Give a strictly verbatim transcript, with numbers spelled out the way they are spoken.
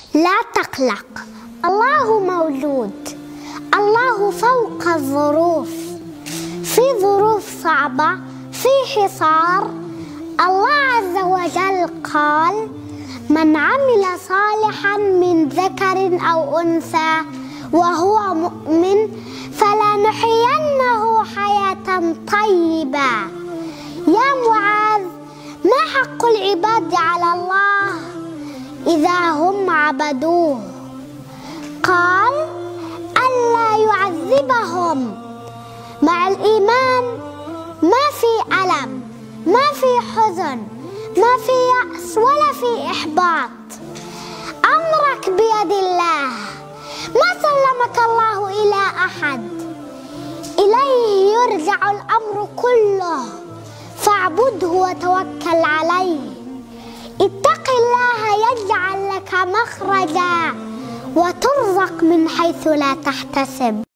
لا تقلق، الله موجود، الله فوق الظروف. في ظروف صعبة، في حصار، الله عز وجل قال: من عمل صالحا من ذكر أو أنثى وهو مؤمن فلنحيينه حياة طيبة. يا معاذ، ما حق العباد على الله إذا هم عبدوه؟ قال: ألا يعذبهم. مع الإيمان ما في ألم، ما في حزن، ما في يأس ولا في إحباط. أمرك بيد الله، ما سلمك الله إلى أحد، إليه يرجع الأمر كله، فاعبده وتوكل عليه. اتق الله يجعل لك مخرجا وترزق من حيث لا تحتسب.